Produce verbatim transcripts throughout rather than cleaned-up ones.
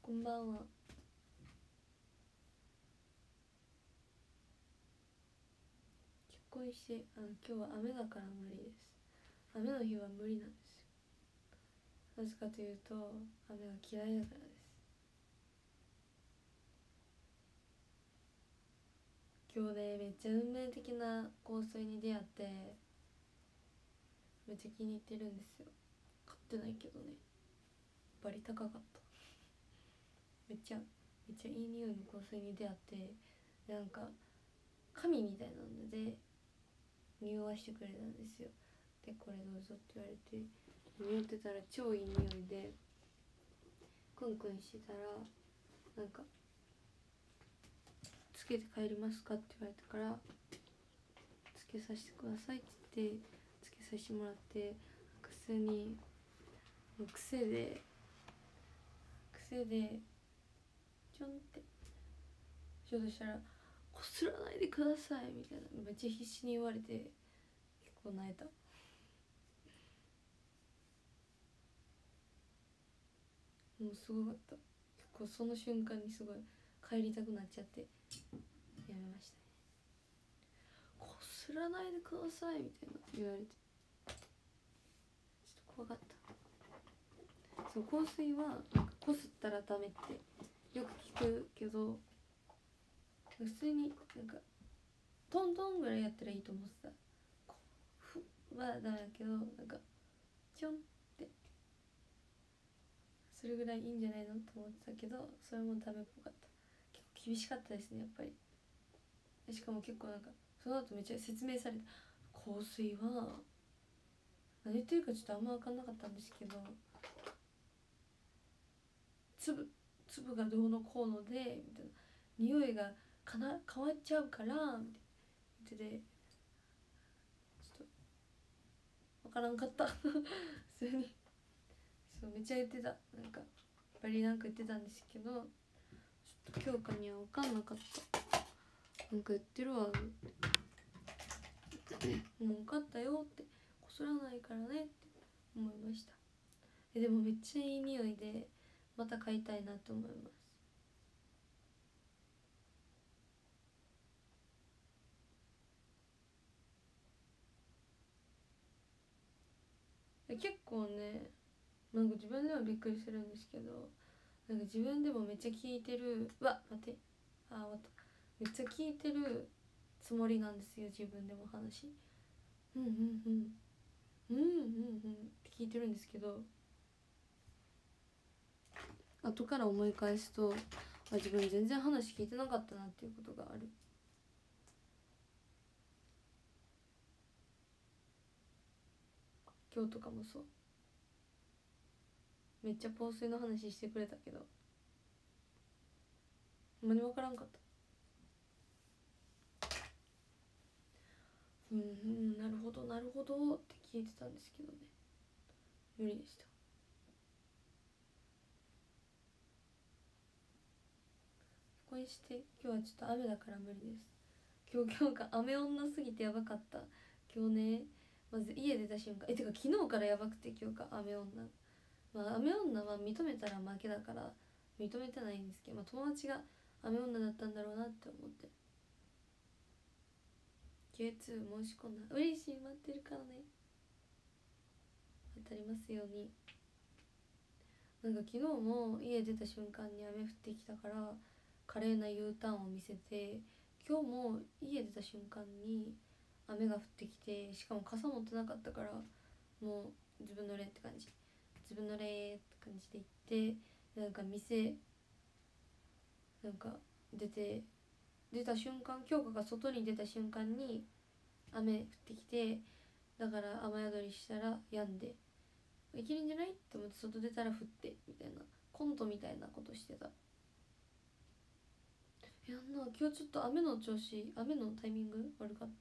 こんばんは。結婚してあの今日は雨だから無理です。雨の日は無理なんですよ。なぜかというと雨が嫌いだからです。今日ねめっちゃ運命的な香水に出会ってめっちゃ気に入ってるんですよ。買ってないけどね、バリ高かった。めっちゃめっちゃいい匂いの香水に出会って、なんか紙みたいなので匂わしてくれたんですよ。でこれどうぞって言われて匂ってたら超いい匂いで、クンクンしてたらなんかつけて帰りますかって言われたから、つけさせてくださいって言ってつけさせてもらって、普通にもう癖で癖でちょんってしようとしたら「こすらないでください」みたいなめっちゃ必死に言われて、結構泣いた。もうすごかった。結構その瞬間にすごい帰りたくなっちゃってやめましたね。こすらないでくださいみたいな言われて、ちょっと怖かった。そう香水はなんかこすったらダメってよく聞くけど、普通になんかトントンぐらいやったらいいと思ってた。こうふはダメだけど、なんかちょんってそれぐらいいいんじゃないのと思ってたけど、それもダメっぽかった。結構厳しかったですねやっぱり。しかも結構なんかその後めっちゃ説明されて、香水は何言ってるかちょっとあんま分かんなかったんですけど、粒粒がどうのこうのでみたいな、匂いがかな変わっちゃうからみたいな言ってて、ちょっと分からんかった普通に。そうめっちゃ言ってた、なんかバリなんか言ってたんですけど、ちょっと京香には分かんなかった。なんか言ってるわもう分かったよって、こすらないからねって思いました。えでもめっちゃいい匂いでまた買いたいなと思います。結構ね、なんか自分でもびっくりするんですけど、なんか自分でもめっちゃ聞いてる、うわ待ってあ終わった、めっちゃ聞いてるつもりなんですよ自分でも話。うんうんうんうんうんうんって聞いてるんですけど、後から思い返すとあ自分全然話聞いてなかったなっていうことがある。今日とかもそう、めっちゃ香水の話してくれたけどほんまに分からんかった。うんうんなるほどなるほどって聞いてたんですけどね、無理でした。結婚して今日はちょっと雨だから無理です。今日今日が雨女すぎてやばかった。今日ねまず家出た瞬間、えてか昨日からやばくて、今日が雨女、まあ雨女は認めたら負けだから認めてないんですけど、まあ、友達が雨女だったんだろうなって思って ケーツー 申し込んだ。嬉しい、待ってるからね、当たりますように。なんか昨日も家出た瞬間に雨降ってきたから華麗な U ターンを見せて、今日も家出た瞬間に雨が降ってきて、しかも傘持ってなかったからもう自分の例って感じ、自分の例って感じで行って、なんか店なんか出て出た瞬間、京香が外に出た瞬間に雨降ってきて、だから雨宿りしたら止んでいけるんじゃないって思って外出たら降ってみたいな、コントみたいなことしてた。やんな、今日ちょっと雨の調子雨のタイミング悪かった。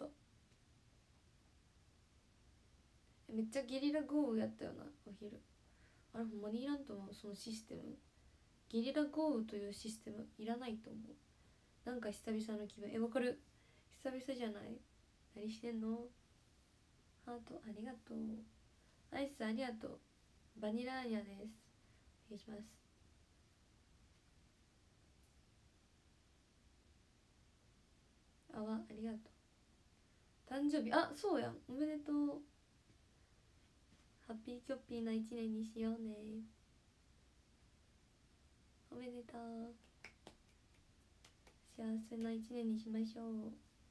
めっちゃゲリラ豪雨やったよなお昼。あれほんまにいらんと思う、そのシステム。ゲリラ豪雨というシステムいらないと思う。なんか久々の気分。えわかる、久々じゃない。何してんの。ハートありがとう、アイスありがとう、バニラーニャです。お願いします。 あわありがとう。誕生日あそうやんおめでとう。ハッピーキョッピーな一年にしようね。おめでとう。幸せな一年にしましょう。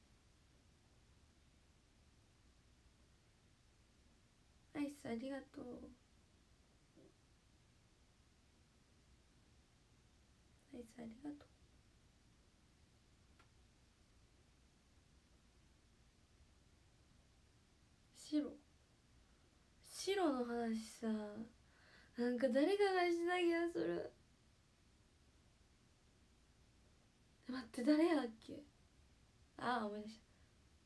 アイスありがとう。アイスありがとう。白白の話さなんか誰かがした気がする。待って誰やっけ。ああ思い出した。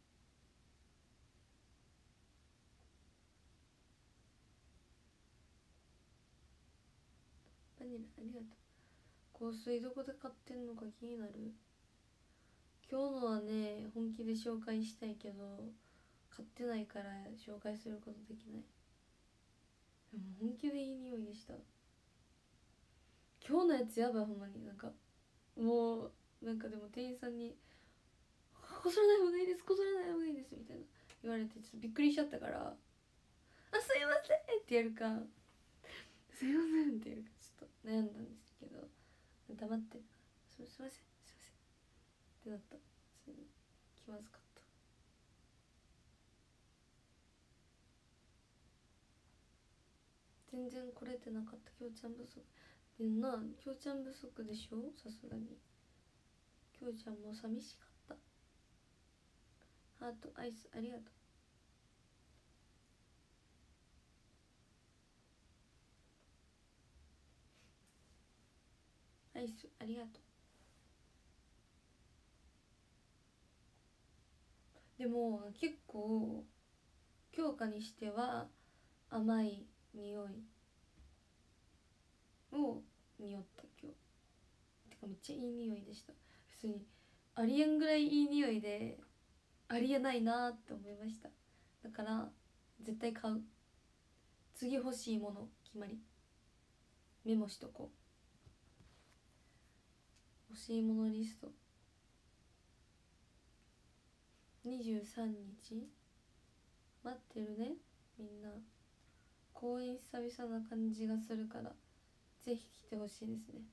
バニラありがとう。香水どこで買ってんのか気になる。今日のはね本気で紹介したいけど買ってないから紹介することできない。でも本気でいい匂いでした。今日のやつやばいほんまに。なんかもうなんかでも店員さんに「こすらない方がいいですこすらない方がいいです」みたいな言われてちょっとびっくりしちゃったから「あすいません」ってやるか「すいません」ってやるかちょっと悩んだんですけど黙って「すすいませんすいません」ってなった。普通に気まずかった。全然来れてなかった。きょうちゃん不足でんな。きょうちゃん不足でしょさすがに。きょうちゃんも寂しかった。ハートアイスありがとう。アイスありがとう。でも結構強化にしては甘い匂いを匂った今日。てかめっちゃいい匂いでした。普通にありえんぐらいいい匂いでありえないなって思いました。だから絶対買う。次欲しいもの決まりメモしとこう。欲しいものリストにじゅうさんにち待ってるねみんな。公演久々な感じがするからぜひ来てほしいですね。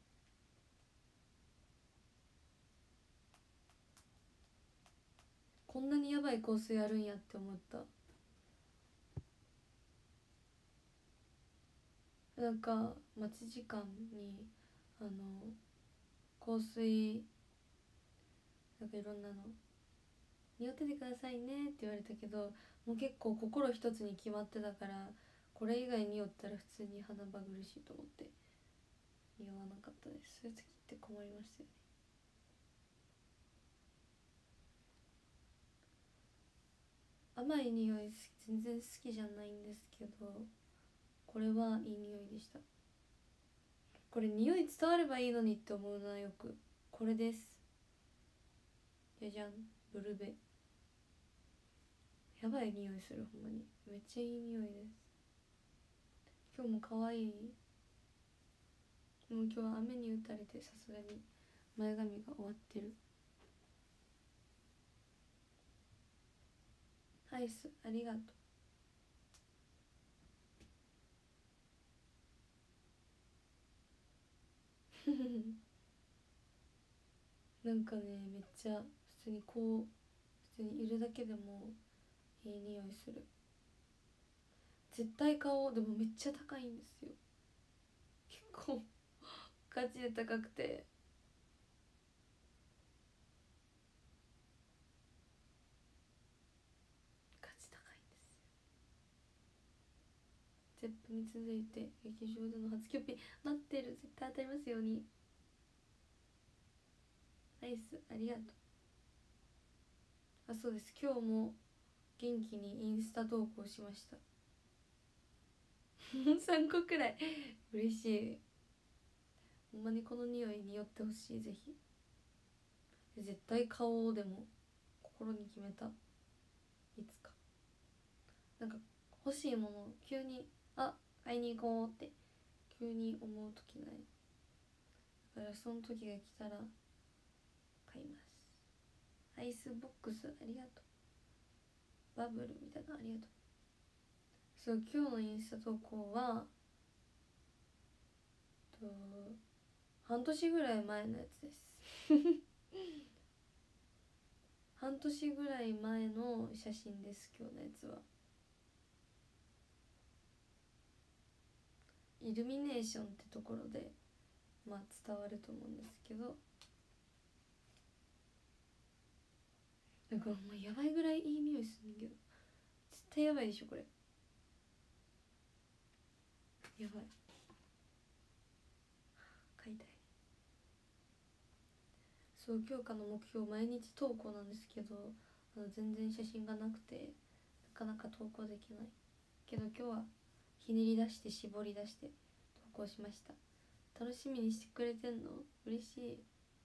こんなにやばいコースやるんやって思った。なんか待ち時間にあの香水なんかいろんなの匂っててくださいねって言われたけどもう結構心一つに決まってたからこれ以外によったら普通に鼻ばぐるしいと思って匂わなかったです。そういう時って困りましたよね。甘い匂い全然好きじゃないんですけどこれはいい匂いでした。これ匂い伝わればいいのにって思うなよく。これです。じゃじゃんブルベ。やばい匂いするほんまにめっちゃいい匂いです。今日も可愛い。もう今日は雨に打たれてさすがに前髪が終わってる。アイスありがとうなんかねめっちゃ普通にこう普通にいるだけでもいい匂いする。絶対買おう。でもめっちゃ高いんですよ結構ガチで高くて。ガチ高いんですよ。ゼップに続いて劇場での初キョピ待ってる。絶対当たりますように。アイスありがとう。あそうです今日も元気にインスタ投稿しましたさんこくらい嬉しい。ほんまにこの匂いに寄ってほしい。ぜひ絶対買おう。でも心に決めた。いつかなんか欲しいもの急にあ買いに行こうって急に思う時ない。だからその時が来たら買います。 アイスボックスありがとう。バブルみたいなありがとう。そう今日のインスタ投稿はと半年ぐらい前のやつです半年ぐらい前の写真です。今日のやつはイルミネーションってところでまあ伝わると思うんですけど、なんかもうやばいぐらいいい匂いするんだけど、絶対やばいでしょこれ。やばい、買いたい。そう今日からの目標毎日投稿なんですけど、あの全然写真がなくてなかなか投稿できないけど、今日はひねり出して絞り出して投稿しました。楽しみにしてくれてんの嬉しい。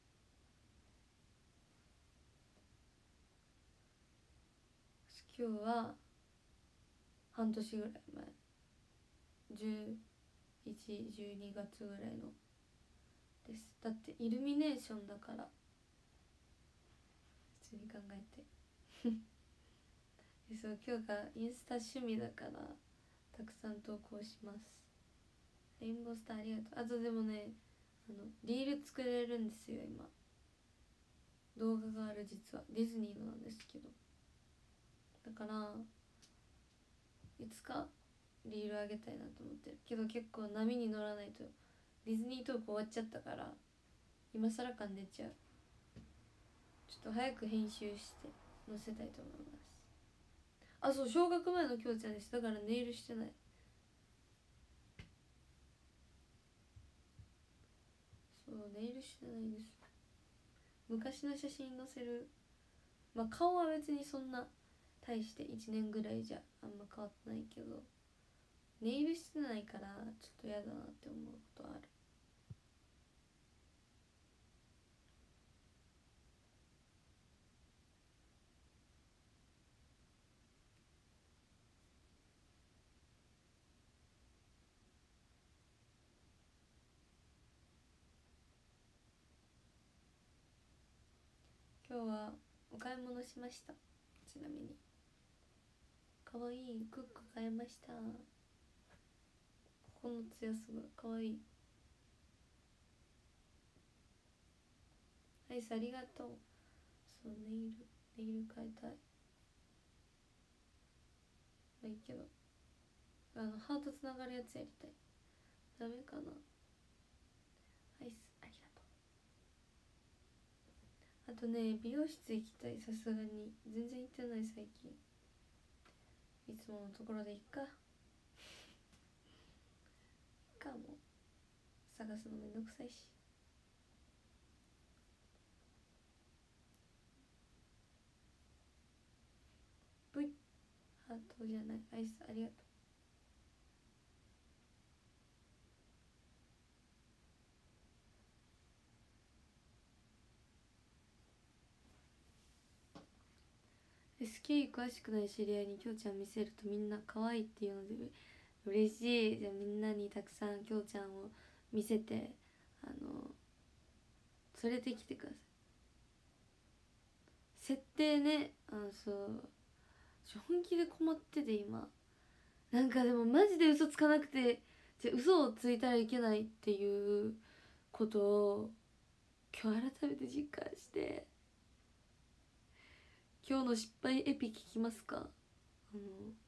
今日は半年ぐらい前、じゅういち、じゅうにがつぐらいのです。だってイルミネーションだから、普通に考えてそう今日がインスタ趣味だからたくさん投稿します。レインボースターありがとう。あとでもね、あのリール作れるんですよ今。動画がある、実はディズニーのなんですけど、だからいつかリールあげたいなと思ってるけど、結構波に乗らないと。ディズニートーク終わっちゃったから今更感出ちゃう。ちょっと早く編集して載せたいと思います。あ、そう小学前のきょうちゃんです。だからネイルしてない。そうネイルしてないです。昔の写真載せる。まあ顔は別にそんな大していちねんぐらいじゃあんま変わってないけど、ネイルしてないからちょっと嫌だなって思うことある。今日はお買い物しました。ちなみにかわいいクック買いました。ここのツヤすごいかわいい。アイスありがとう。そうネイルネイル変えたい。まあいいけど、あのハートつながるやつやりたい。ダメかな。アイスありがとう。あとね美容室行きたい。さすがに全然行ってない最近。いつものところでいっかいっか、もう探すのめんどくさいし。ブイハートじゃない、アイスありがとう。 エスケー 詳しくない知り合いにきょうちゃん見せるとみんな可愛いっていうので嬉しい。じゃあみんなにたくさんきょうちゃんを見せて、あの連れてきてください。設定ね、あのそう本気で困ってて今。なんかでもマジで嘘つかなくて、じゃ嘘をついたらいけないっていうことを今日改めて実感して。今日の失敗エピ聞きますか。あの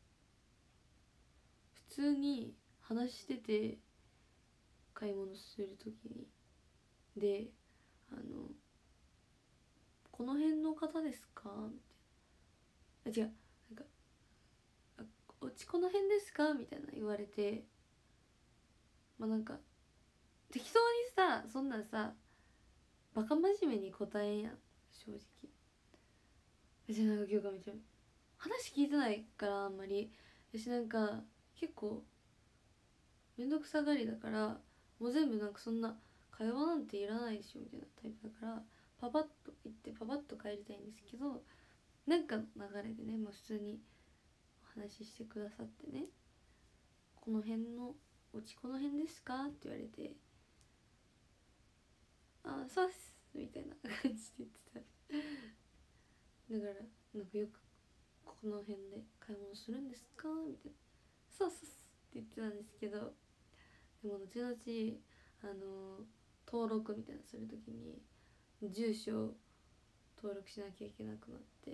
普通に話してて、買い物する時にで、あのこの辺の方ですかみたいな、あ違う、なんかあおちこの辺ですかみたいな言われて、まあなんか適当にさ、そんなんさバカ真面目に答えんやん正直。私なんか今日がめちゃ話聞いてないからあんまり。私なんか結構めんどくさがりだから、もう全部なんかそんな会話なんていらないでしょみたいなタイプだから、パパッと言ってパパッと帰りたいんですけど、なんかの流れでね、まあ、普通にお話ししてくださってね、この辺のおちこの辺ですかって言われて、あそうっすみたいな感じで言ってた。 だからなんかよくこの辺で買い物するんですかみたいな、そうそうそうって言ってたんですけど、でも後々あの登録みたいなするときに住所を登録しなきゃいけなくなって、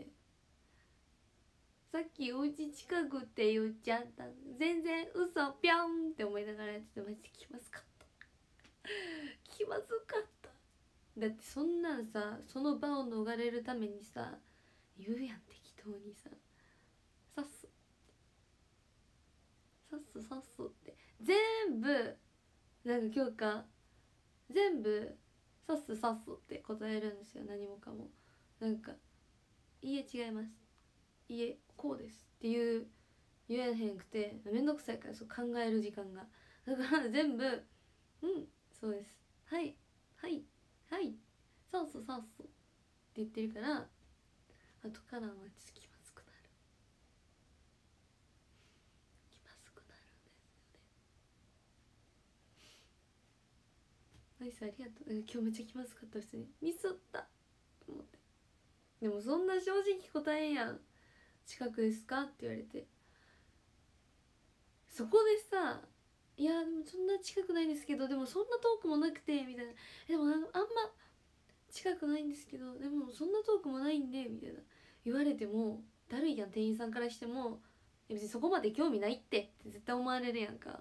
さっきお家近くって言っちゃった、全然嘘ぴょんって思いながらやってて、マジで気まずかった気まずかった。だってそんなんさ、その場を逃れるためにさ言うやん、適当にさ、さっすさっすさっすって全部なんか今日か全部さっすさっすって答えるんですよ、何もかも。なんかいいえ違います、いえこうですっていう言えへんくて、めんどくさいから、そう考える時間が、だから全部うんそうです、はいはいはいそうそうそうそうって言ってるから、後からはちょっと気まずくなる気まずくなるんですよね。ナイスありがとう。今日めっちゃ気まずかった、普通にミスったと思って。でもそんな正直答えんやん、近くですかって言われて、そこでさ、いやでもそんな近くないんですけど、でもそんな遠くもなくてみたいな、でもあんま近くないんですけどでもそんな遠くもないんでみたいな言われてもだるいやん、店員さんからしても。別にそこまで興味ないってって絶対思われるやんか。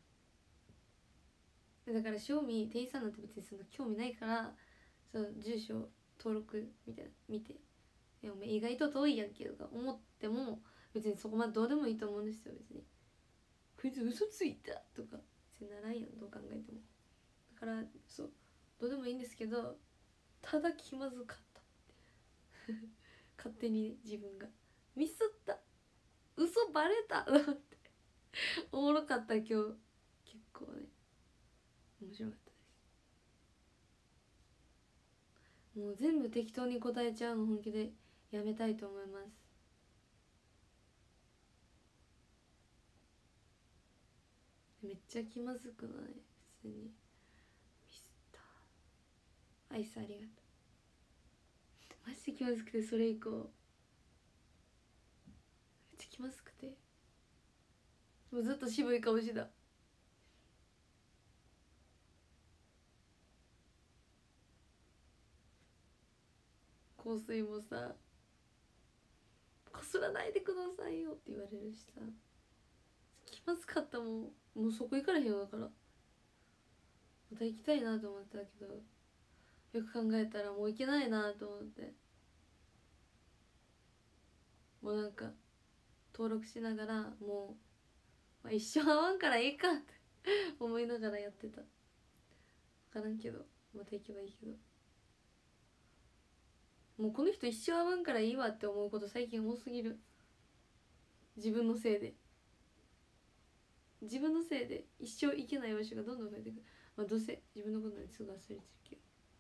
だから正味店員さんなんて別にそんな興味ないから、その住所登録みたいな見て、でも意外と遠いやんけとか思っても別にそこまでどうでもいいと思うんですよ。別にこいつ嘘ついたとか別にならんやん、どう考えても。だからそうどうでもいいんですけど、ただ気まずかった勝手に、ね、自分がミスった、嘘バレたっておもろかった。今日結構ね面白かったです。もう全部適当に答えちゃうの本気でやめたいと思います。めっちゃ気まずくない？普通にミスった。アイスありがとう。マジで気まずくて、それ以降めっちゃ気まずくて、もうずっと渋い顔してた。香水もさ、こすらないでくださいよって言われるしさ、気まずかったもん。もうそこ行かれへんよ。だからまた行きたいなと思ってたけど、よく考えたらもう行けないなと思って、もうなんか登録しながらもう、まあ、一生会わんからいいかって思いながらやってた。分からんけどまた行けばいいけど、もうこの人一生会わんからいいわって思うこと最近多すぎる。自分のせいで自分のせいで一生行けない場所がどんどん増えていく。まあどうせ自分のことなんですぐ忘れてるけ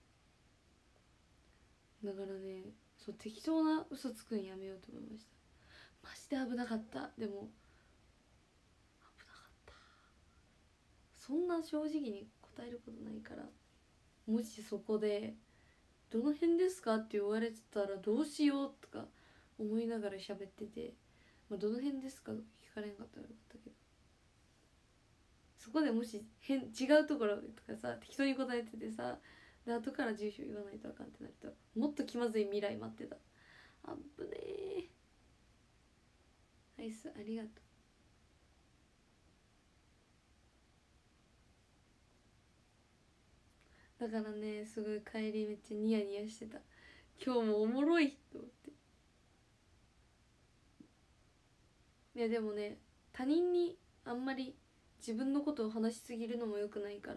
ど、だからね、そう適当な嘘つくんやめようと思いました。マジで危なかった。でも危なかった。そんな正直に答えることないから、もしそこで「どの辺ですか?」って言われてたらどうしようとか思いながら喋ってて、まあ、どの辺ですか聞かれんかったらよかったけど、そこでもし変違うところとかさ適当に答えててさ、で後から住所言わないとあかんってなるともっと気まずい未来待ってた。あぶねー。アイスありがとう。だからね、すごい帰りめっちゃニヤニヤしてた。今日もおもろいと思って。いやでもね、他人にあんまり自分のことを話しすぎるのもよくないから。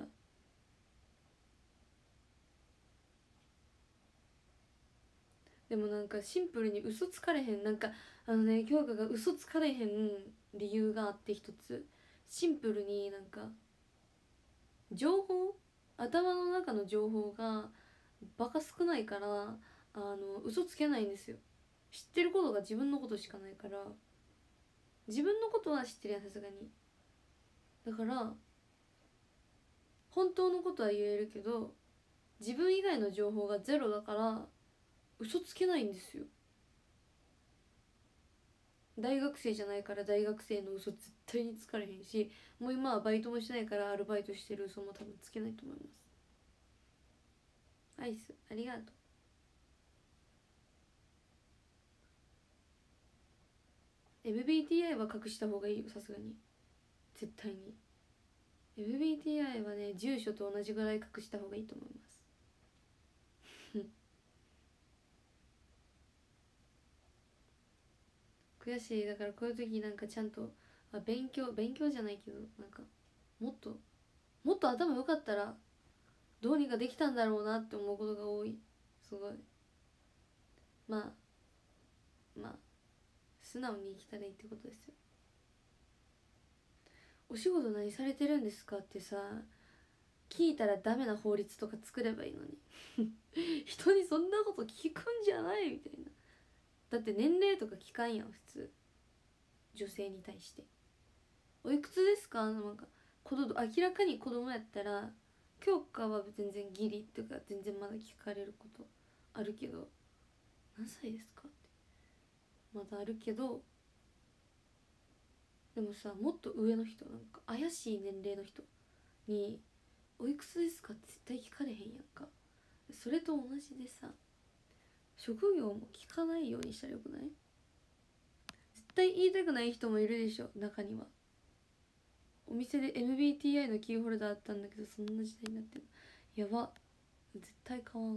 でもなんかシンプルに嘘つかれへん、なんかあのね、京香が嘘つかれへん理由があって、一つシンプルになんか情報、頭の中の情報がバカ少ないから、あの嘘つけないんですよ。知ってることが自分のことしかないから。自分のことは知ってるやん、さすがに。だから本当のことは言えるけど自分以外の情報がゼロだから嘘つけないんですよ。 大学生じゃないから大学生の嘘絶対につかれへんし、もう今はバイトもしてないからアルバイトしてる嘘も多分つけないと思います。アイスありがとう。エムビーティーアイ は隠した方がいいよ、さすがに。絶対に エムビーティーアイ はね、住所と同じぐらい隠した方がいいと思います悔しい。だからこういう時なんかちゃんと、あ、勉強勉強じゃないけど、なんかもっともっと頭良かったらどうにかできたんだろうなって思うことが多い。すごい。まあまあ素直に生きたらいいってことですよ。お仕事何されてるんですかってさ、聞いたらダメな法律とか作ればいいのに人にそんなこと聞くんじゃないみたいな。だって年齢とか聞かんやん普通、女性に対して。おいくつですか、なんか子供、明らかに子供やったら教科は全然ギリとか全然まだ聞かれることあるけど、何歳ですかってまだあるけど、でもさ、もっと上の人、なんか怪しい年齢の人においくつですかって絶対聞かれへんやんか。それと同じでさ、職業も聞かないようにしたらよくない？絶対言いたくない人もいるでしょ、中には。お店で エムビーティーアイ のキーホルダーあったんだけど、そんな時代になってる。やば、絶対買わん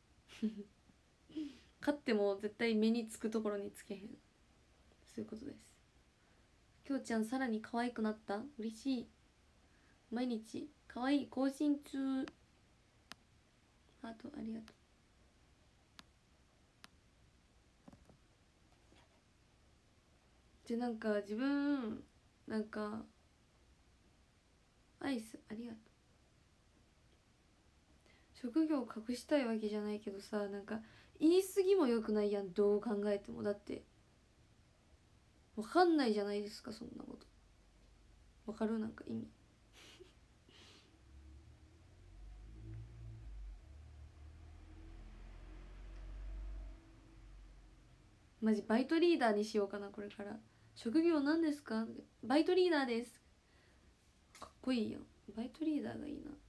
買っても絶対目につくところにつけへん。そういうことです。きょうちゃんさらに可愛くなった？嬉しい。毎日可愛い更新中。ハートありがとう。で、なんか自分なんかアイスありがとう。職業を隠したいわけじゃないけどさ、なんか言い過ぎもよくないやん、どう考えても。だってわかんないじゃないですか、そんなこと。わかる？なんか意味。マジバイトリーダーにしようかな、これから。職業なんですか？バイトリーダーです。かっこいいやん。バイトリーダーがいいな。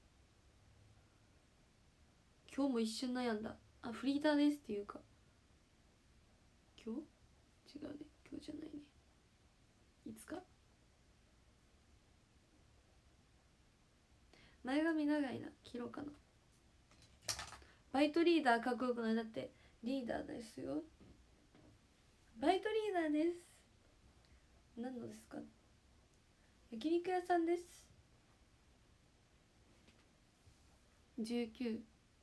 今日も一瞬悩んだ。あ、フリーターですっていうか、今日違うね、今日じゃないね。いつか。前髪長いな、切ろうかな。バイトリーダーかっこよくない？だってリーダーですよ。バイトリーダーです。何のですか？焼肉屋さんです。じゅうきゅう。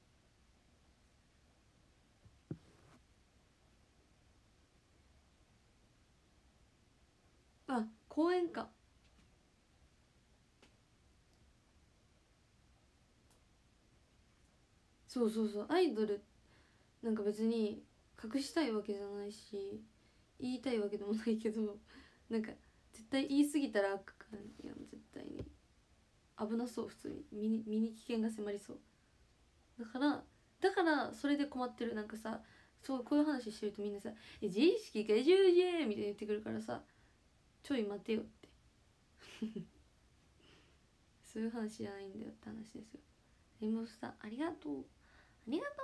あ、公園か。そうそうそう、アイドルなんか別に隠したいわけじゃないし言いたいわけでもないけど、なんか絶対言い過ぎたらあかんやん、絶対に危なそう。普通に身に身に危険が迫りそう。だからだからそれで困ってる。なんかさ、そうこういう話してるとみんなさ「え自意識過重じゃん」みたいに言ってくるからさ、ちょい待てよってそういう話じゃないんだよって話ですよ。レインボースターありがとう、ありがと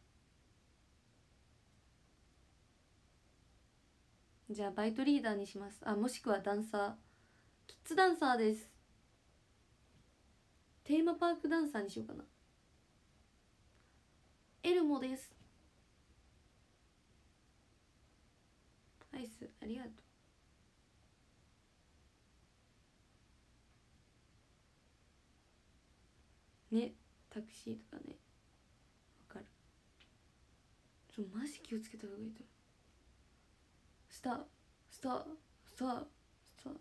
う。じゃあバイトリーダーにします。あ、もしくはダンサー、キッズダンサーです。テーマパークダンサーにしようかな。エルモです。アイスありがとうね。タクシーとかね、わかる。ちょマジ気をつけた方がいいと思う。スタースタースタースター。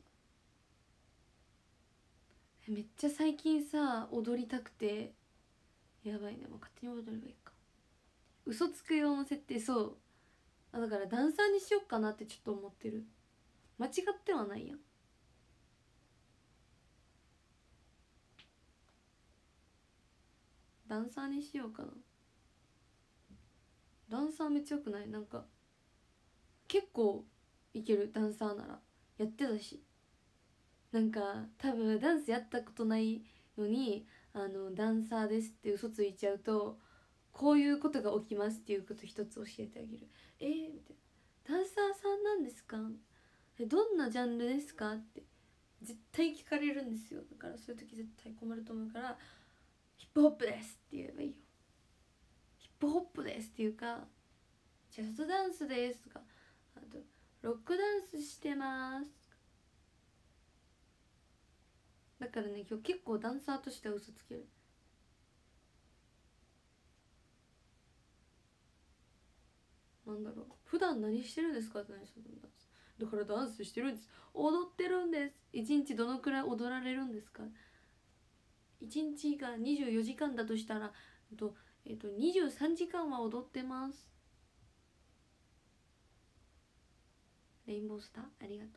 えめっちゃ最近さ踊りたくてやばいね。もう勝手に踊ればいいか。嘘つく用の設定。そう、あだからダンサーにしよっかなってちょっと思ってる。間違ってはないやん。ダンサーにしようかな。ダンサーめっちゃよくない？なんか結構いけるダンサーなら。やってたし、なんか多分ダンスやったことないのにあのダンサーですって嘘ついちゃうと、こういうことが起きますっていうこと一つ教えてあげる。えー、みたいな、ダンサーさんなんですか、えどんなジャンルですかって絶対聞かれるんですよ。だからそういう時絶対困ると思うから、ヒップホップですって言えばいいよ。ヒップホップですっていうか、ジャズダンスですとか、あとロックダンスしてます。だからね、今日結構ダンサーとしては嘘つける。なんだろう、普段何してるんですかって何してるんだ、だからダンスしてるんです、踊ってるんです。一日どのくらい踊られるんですか。一日がにじゅうよじかんだとしたら、えっと、えっと、にじゅうさんじかんは踊ってます。レインボースターありがとう。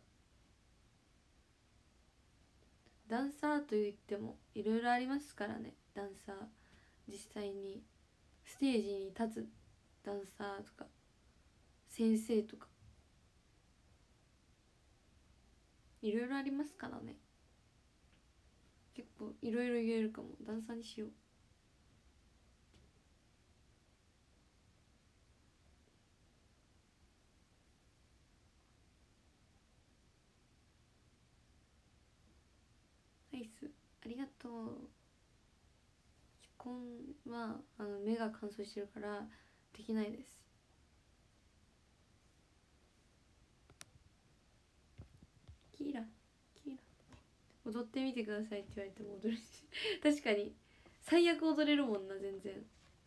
ダンサーといってもいろいろありますからね。ダンサー、実際にステージに立つダンサーとか先生とかいろいろありますからね。結構いろいろ言えるかも。ダンサーにしよう。ナイス、ありがとう。結婚はあの目が乾燥してるからできないです。キーラキーラ踊ってみてくださいって言われても踊るし確かに最悪踊れるもんな、全然。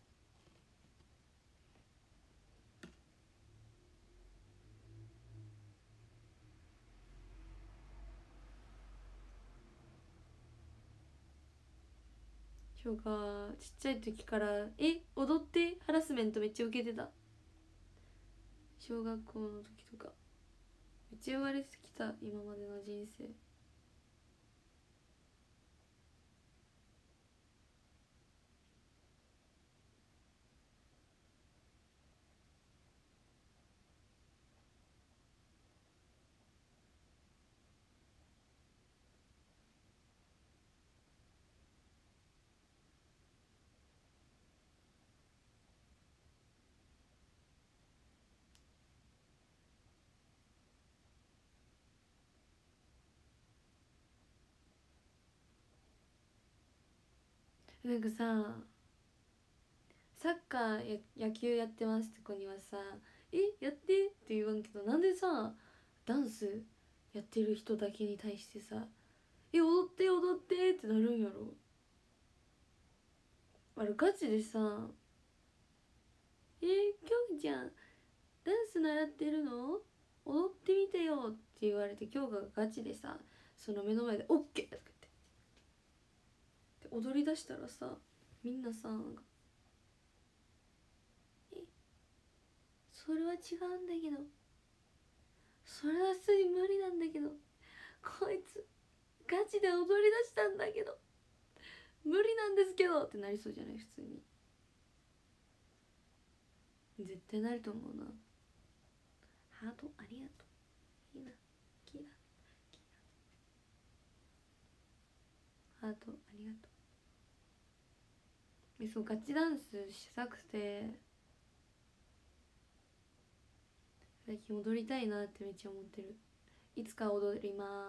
今日がちっちゃい時からえ踊ってハラスメントめっちゃ受けてた。小学校の時とかめっちゃ言われてきた、今までの人生。なんかさ、サッカーや野球やってますって子にはさ「えやって?」って言わんけど、なんでさダンスやってる人だけに対してさ「え踊って踊って!」ってなるんやろ。あれガチでさ「えきょんちゃんダンス習ってるの踊ってみてよ」って言われて、今日がガチでさその目の前で「オッケー!」とか言って踊りだしたらさ、みんなさなんか「えそれは違うんだけど、それはすぐ無理なんだけど、こいつガチで踊りだしたんだけど無理なんですけど」ってなりそうじゃない、普通に。絶対なると思うな。ハートありがとう。いいな、キーラキーラ、ハートありがとう。えそう、ガチダンスしたくて最近踊りたいなってめっちゃ思ってる。いつか踊ります。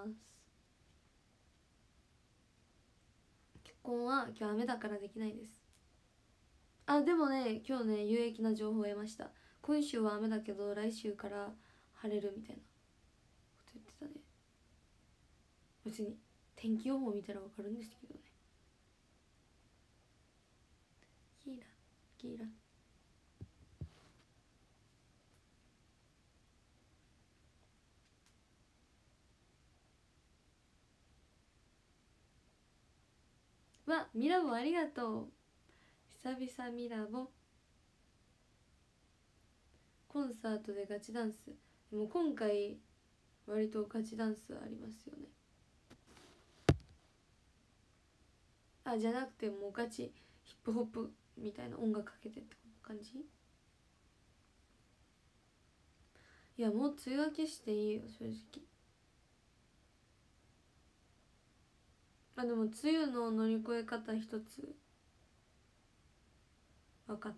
結婚は今日雨だからできないです。あでもね、今日ね有益な情報を得ました。今週は雨だけど来週から晴れるみたいなこと言ってたね。別に天気予報見たらわかるんですけどね。キーラキーラわ、ミラボありがとう。久々ミラボ。コンサートでガチダンス。でも今回割とガチダンスありますよね。あじゃなくてもうガチヒップホップみたいな音楽かけてって感じ。 いやもう梅雨明けしていいよ正直。あでも梅雨の乗り越え方一つ分かった。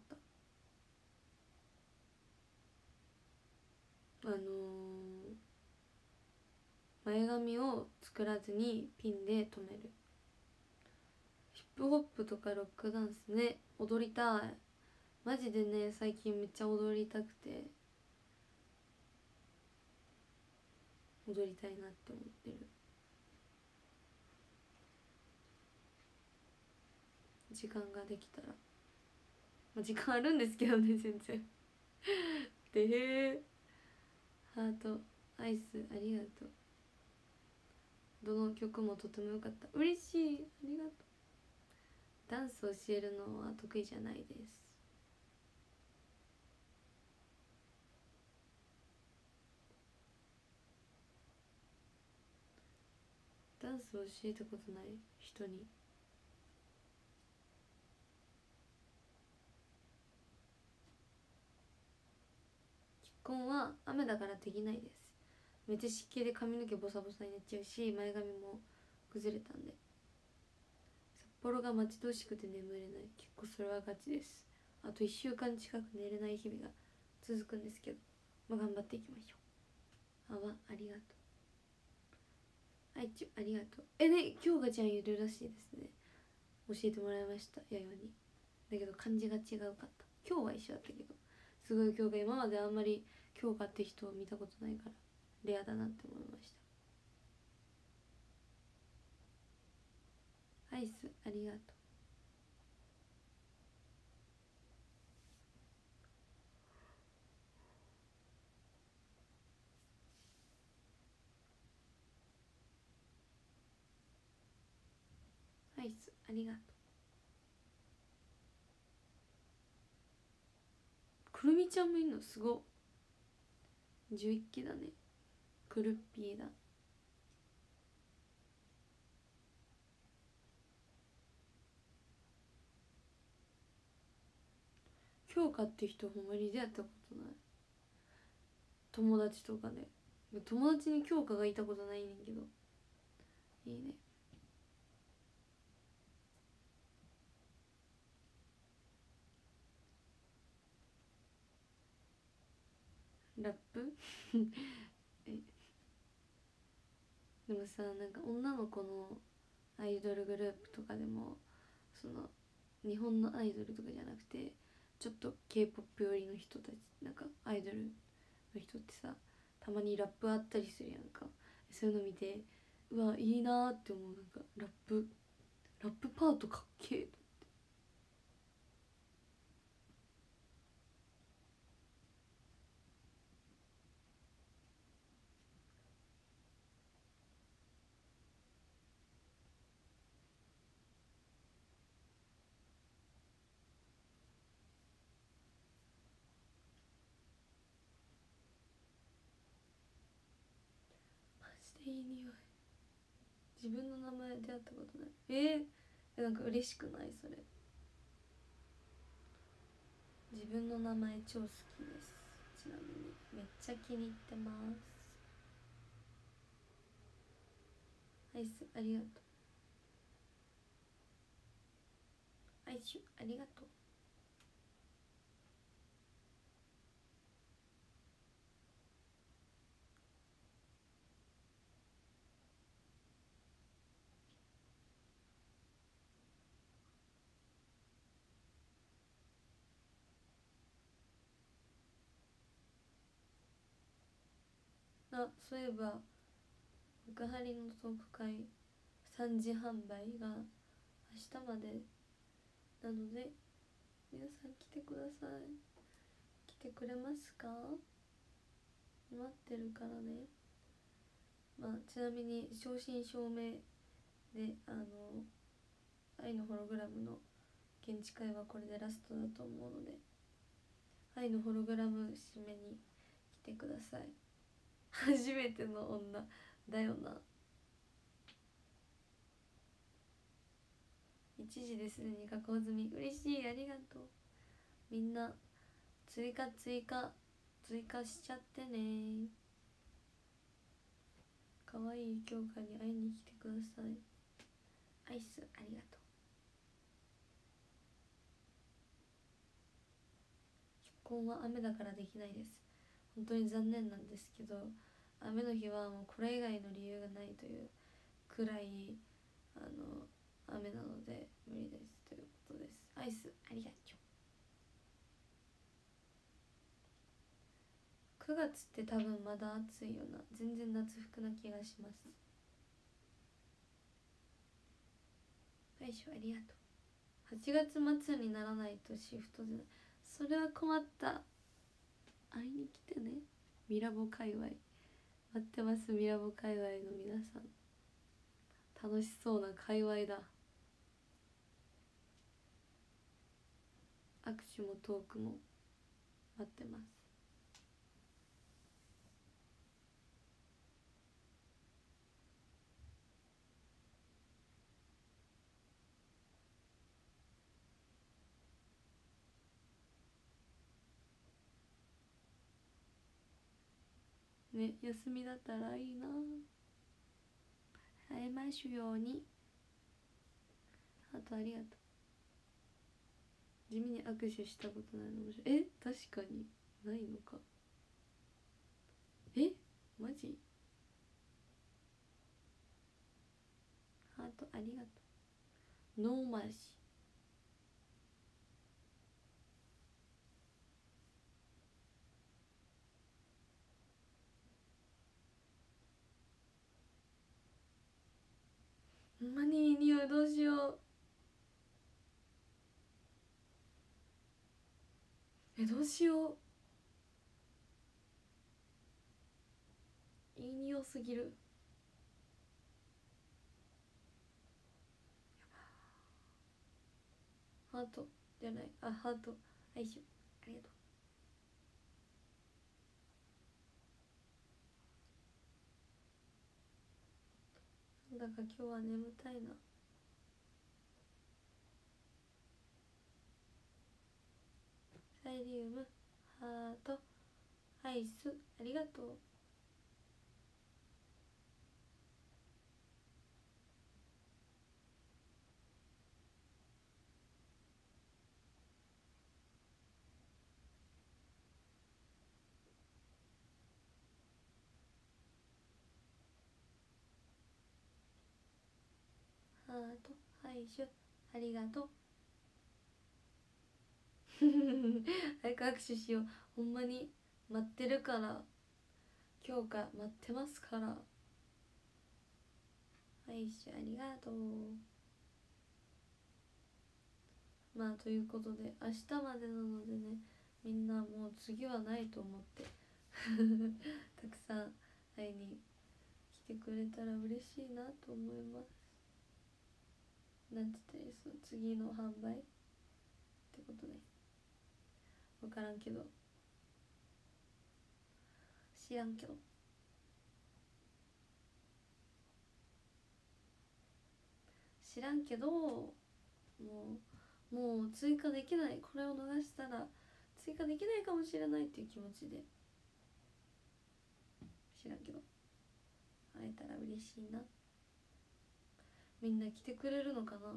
あのー、前髪を作らずにピンで留める。ヒップホップとかロックダンスね、踊りたい。マジでね最近めっちゃ踊りたくて踊りたいなって思ってる。時間ができたら、まあ、時間あるんですけどね全然でへーハートアイスありがとう。どの曲もとても良かった。嬉しい、ありがとう。ダンスを教えるのは得意じゃないです。ダンスを教えたことない人に結婚は雨だからできないです。めっちゃ湿気で髪の毛ボサボサになっちゃうし前髪も崩れたんで札幌が待ち遠しくて眠れない。結構それはガチです。あといっしゅうかん近く寝れない日々が続くんですけど、まあ、頑張っていきましょう。あわありがとう。あいちゅありがとう。えね京香ちゃんいるらしいですね。教えてもらいましたやよに。だけど漢字が違うかった。今日は一緒だったけどすごい京香今まであんまり京香って人を見たことないからレアだなって思いました。アイスありがとう。アイスありがとう。くるみちゃんもいるのすご。じゅういっきだね。くるっぴーだ。京香って人ほんまに出会ったことない。友達とかで友達に京香がいたことないねんけどいいね。ラップえでもさなんか女の子のアイドルグループとかでもその日本のアイドルとかじゃなくてちょっと K-ポップ 寄りの人たちなんかアイドルの人ってさたまにラップあったりするやんか。そういうの見てうわいいなって思う。なんかラップラップパートかっけえ。マジでいい匂い。自分の名前出会ったことない。えー、なんか嬉しくないそれ。自分の名前超好きです。ちなみにめっちゃ気に入ってます。アイスありがとう。アイシュありがとう。あそういえば幕張のトーク会さんじ販売が明日までなので皆さん来てください。来てくれますか？待ってるからね。まあちなみに正真正銘であの愛のホログラムの現地会はこれでラストだと思うので愛のホログラム締めに来てください。初めての女だよな。いちじですでに加工済み。嬉しいありがとう。みんな追加追加追加しちゃってね。かわいい教科に会いに来てください。アイスありがとう。結婚は雨だからできないです。本当に残念なんですけど、雨の日はもうこれ以外の理由がないというくらいあの雨なので無理ですということです。アイスありがとう。くがつって多分まだ暑いよな。全然夏服な気がします。よいしょ、ありがとう。はちがつ末にならないとシフトでない。それは困った。会いに来てね。ミラボ界隈待ってます。ミラボ界隈の皆さん、楽しそうな界隈だ。握手もトークも待ってます。ね、休みだったらいいな。会えますように。あとありがとう。地味に握手したことないの面白い。え、確かにないのか。え、マジ。ハートありがとう。ノーマーシー。ほんまにいい匂い。どうしよう。え、どうしよう。いい匂すぎる。ハートじゃない。あ、ハート。はいしょ。ありがとう。なんだか今日は眠たいな。サイリウム、ハート、アイスありがとう。ハート、ハイシュありがとう。早く握手しよう。ほんまに待ってるから。今日か待ってますから。ハイシュありがとう。まあということで明日までなのでね、みんなもう次はないと思ってたくさん会いに来てくれたら嬉しいなと思います。なんて言ったらいい、その次の販売ってことね。分からんけど、知らんけど、知らんけどもうもう追加できない。これを逃したら追加できないかもしれないっていう気持ちで、知らんけど会えたら嬉しいな。みんな来てくれるのかな。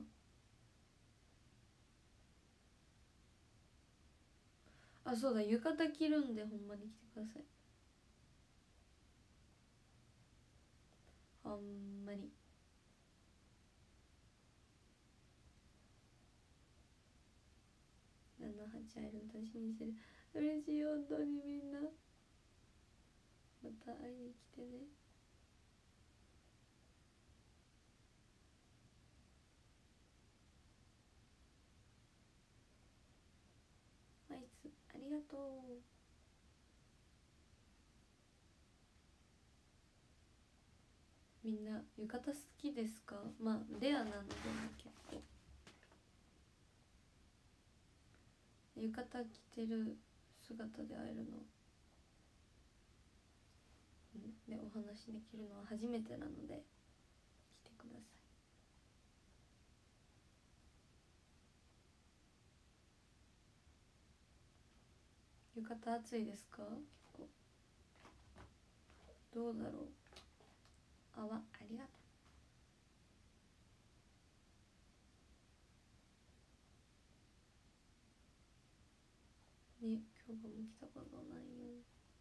あ、そうだ、浴衣着るんでほんまに来てください。ほんまに。ななはち会えるの楽しみにしてる。嬉しい、本当に。みんなまた会いに来てね。アイスありがとう。みんな浴衣好きですか？まあレアなのでね、結構浴衣着てる姿で会えるの、うん、でお話できるのは初めてなので来てください。 浴衣暑いですか？結構どうだろう。あわ、ありがとうね。京都も来たことないよ。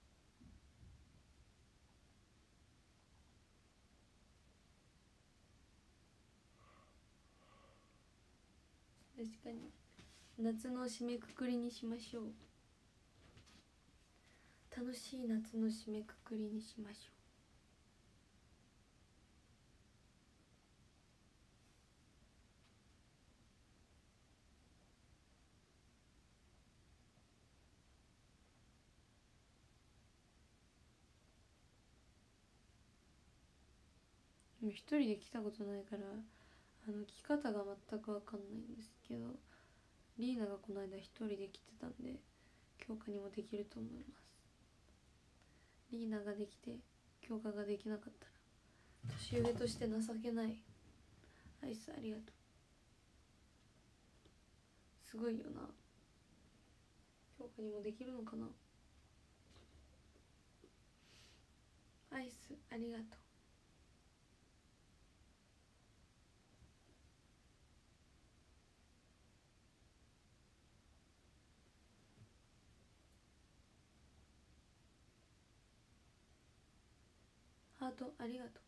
確かに夏の締めくくりにしましょう。楽しい夏の締めくくりにしましょう。でも一人で来たことないからあの着方が全く分かんないんですけど、リーナがこの間一人で来てたんで強化にもできると思います。リーナができて強化ができなかったら年上として情けない。アイスありがとう。すごいよな。強化にもできるのかな。アイスありがとう。ハートありがとう。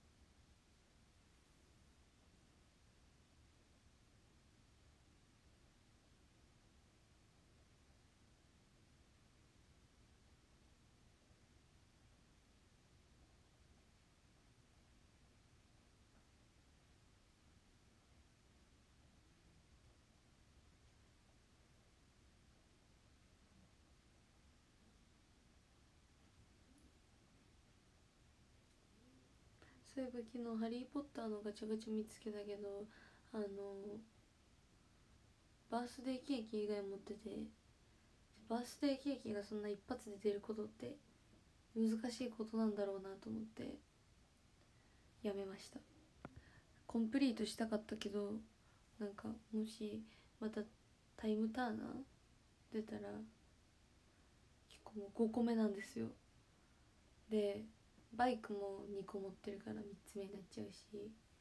そういえば昨日ハリーポッターのガチャガチャ見つけたけど、あのバースデーケーキ以外持ってて、バースデーケーキがそんな一発で出ることって難しいことなんだろうなと思ってやめました。コンプリートしたかったけど、なんかもしまたタイムターナー出たら結構もうごこめなんですよ。でバイクもにこ持ってるからみっつめになっちゃうし、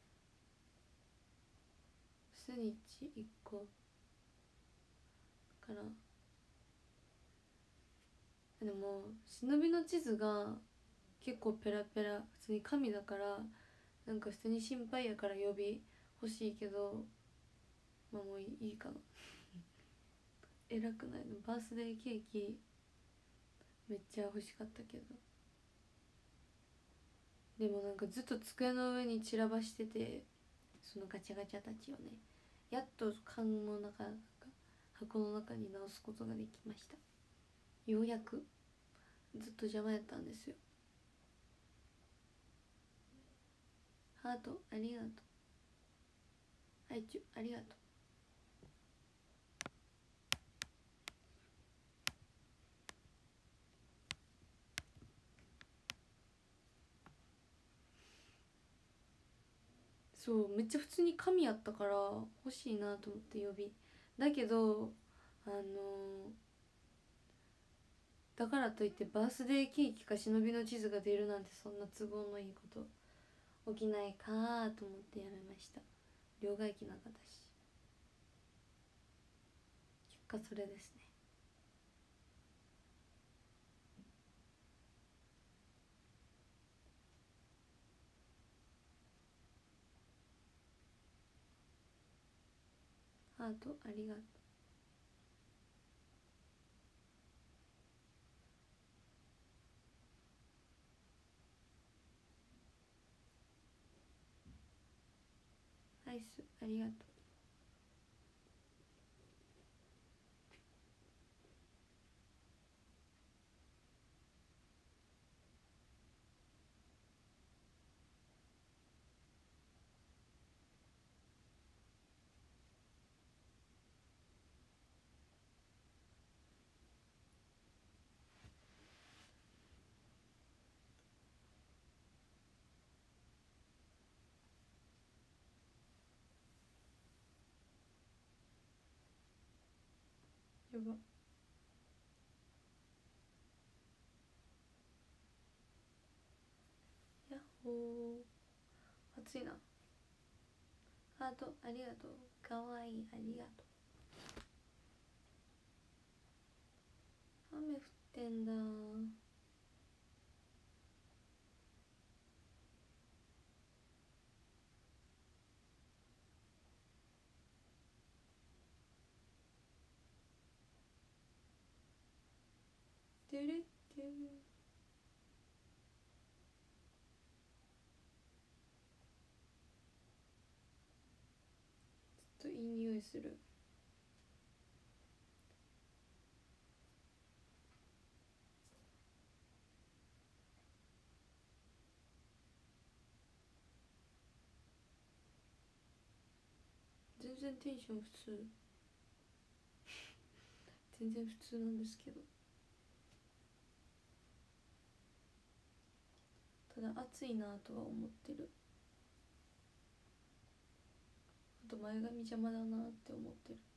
スニッチいっこから。でも忍びの地図が結構ペラペラ普通に紙だから、なんか普通に心配やから予備欲しいけど、まあもういいかな。偉くないの？バースデーケーキめっちゃ欲しかったけど、でもなんかずっと机の上に散らばしてて、そのガチャガチャたちをね、やっと缶の中、なんか箱の中に直すことができました。ようやく。ずっと邪魔やったんですよ。ハートありがとう。ハイチュありがとう。そうめっちゃ普通に紙やったから欲しいなと思って予備だけど、あのーだからといってバースデーケーキか忍びの地図が出るなんてそんな都合のいいこと起きないかと思ってやめました。両替機なかったし、結果それですね。ハートありがとう。アイスありがとう。やば。 お暑いな。ハートありがとう。かわいい、ありがとう。雨降ってんだ。てれってる。ちょっといい匂いする。全然テンション普通。全然普通なんですけど、ただ暑いなとは思ってる。あと前髪邪魔だなって思ってる。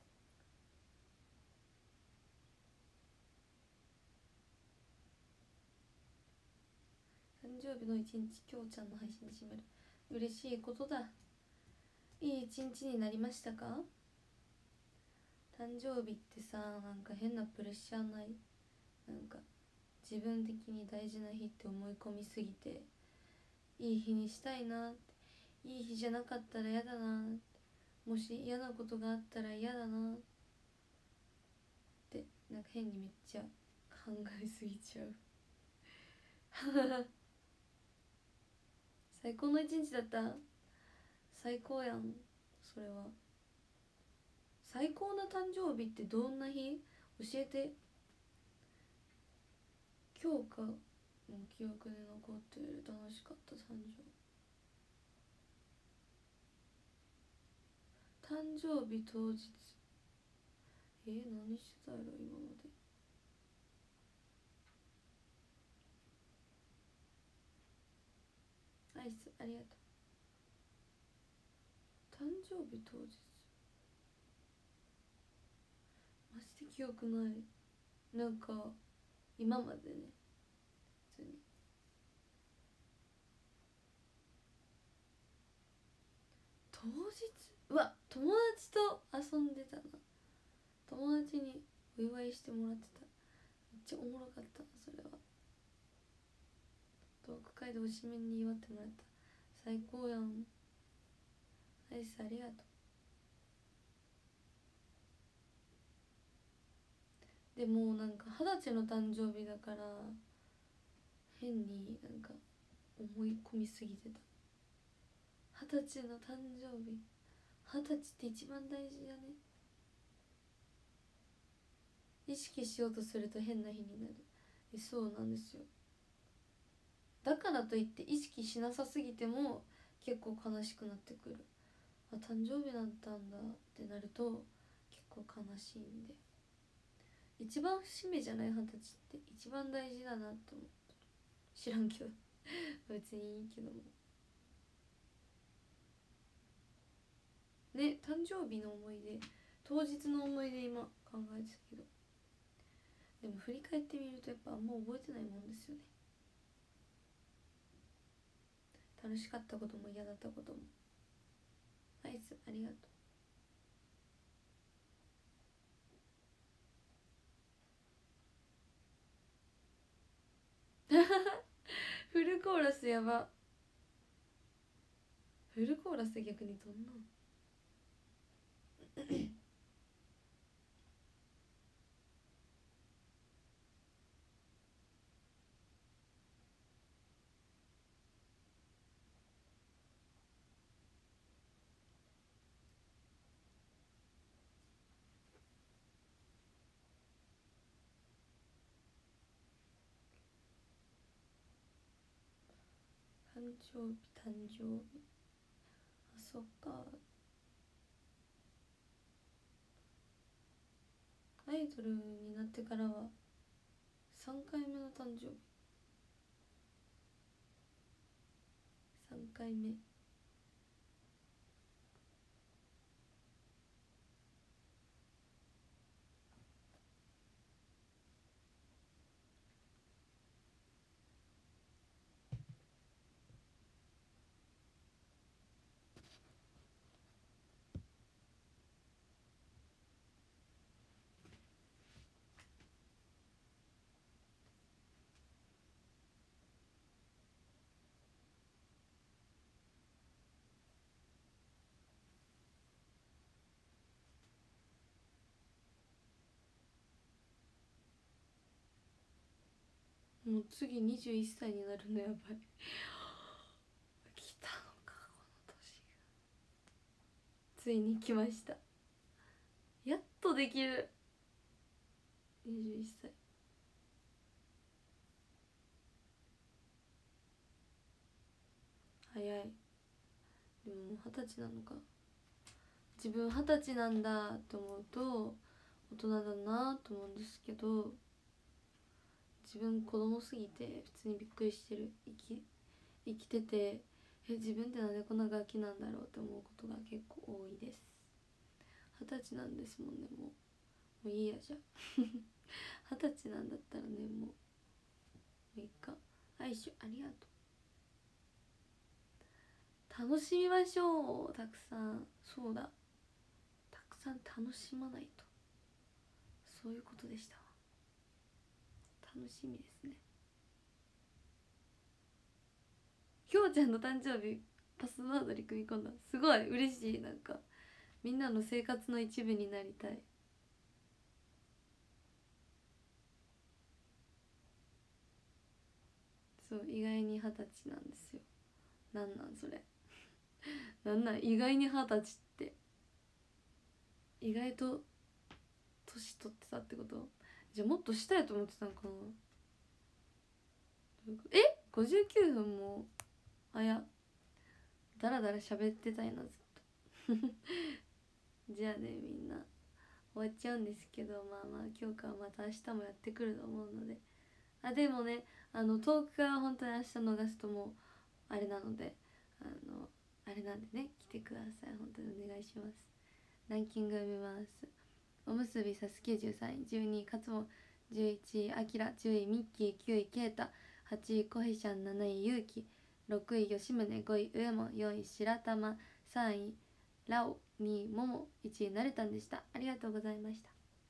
誕生日の一日、きょうちゃんの配信で締める。嬉しいことだ。いい一日になりましたか？誕生日ってさ、なんか変なプレッシャーない？なんか自分的に大事な日って思い込みすぎて、いい日にしたいなって、いい日じゃなかったら嫌だなって、もし嫌なことがあったら嫌だなって、なんか変にめっちゃ考えすぎちゃう。最高の一日だった。最高やん。それは最高な誕生日ってどんな日？教えて。今日か、もう記憶で残ってる楽しかった誕生誕生日当日。えー、何してたやろ今まで。アイスありがとう。誕生日当日マジで記憶ない。なんか今までね、普通に当日、うわ、友達と遊んでたな。友達にお祝いしてもらってた。めっちゃおもろかったなそれは。トーク会でおしめに祝ってもらった。最高やん。アイスありがとう。でもなんか二十歳の誕生日だから変になんか思い込みすぎてた。二十歳の誕生日、二十歳って一番大事やね。意識しようとすると変な日になる。え、そうなんですよ。だからといって意識しなさすぎても結構悲しくなってくる。あ、誕生日だったんだってなると結構悲しいんで、一番節目じゃない？二十歳って一番大事だなって思う。知らんけど別にいいけどもね。誕生日の思い出、当日の思い出今考えてたけど、でも振り返ってみるとやっぱあんま覚えてないもんですよね。楽しかったことも嫌だったことも。アイスありがとうフルコーラスやば。フルコーラス逆にどんなん誕生日誕生日、あ、そっか。アイドルになってからはさんかいめの誕生日。さんかいめ。 もう次にじゅういっさいになるのやばい来たのかこの年がついに来ました。やっとできるにじゅういっさい。早い。でももう二十歳なのか。自分二十歳なんだって思うと大人だなと思うんですけど、自分子供すぎて普通にびっくりしてる。生き生きてて、え自分ってなんでこんなガキなんだろうって思うことが結構多いです。二十歳なんですもんね。もうもういいやじゃ二十歳なんだったらね、もうもういいか。アイシュありがとう。楽しみましょう、たくさん。そうだ、たくさん楽しまないと。そういうことでしたわ。楽しみですね。きょうちゃんの誕生日パスワードに組み込んだ。すごい嬉しい。なんかみんなの生活の一部になりたい。そう、意外に二十歳なんですよ。なんなんそれなんなん意外に二十歳って。意外と年取ってたってこと？じゃあもっと下やと思ってたのかな。えごじゅうきゅうふんもあやだらだら喋ってたいなずっとじゃあね、みんな終わっちゃうんですけど、まあまあ今日からまた明日もやってくると思うので、あでもね、あの遠くから本当に明日逃すともうあれなので、あのあれなんでね、来てください。本当にお願いします。ランキング読みます。おむすびさすけじゅうさんい、じゅうにいかつも、じゅういちいあきら、じゅういミッキー、きゅういけいた、はちいこへしゃん、なないゆうき、ろくい吉宗、ごい上門、よんい白玉、さんいラオ、にいもも、いちいなれたんでした。ありがとうございました。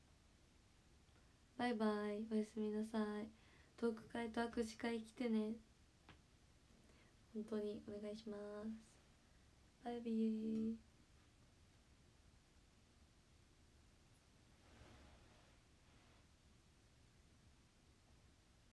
バイバイ、おやすみなさい。トーク会と握手会来てね。本当にお願いします。バイビー。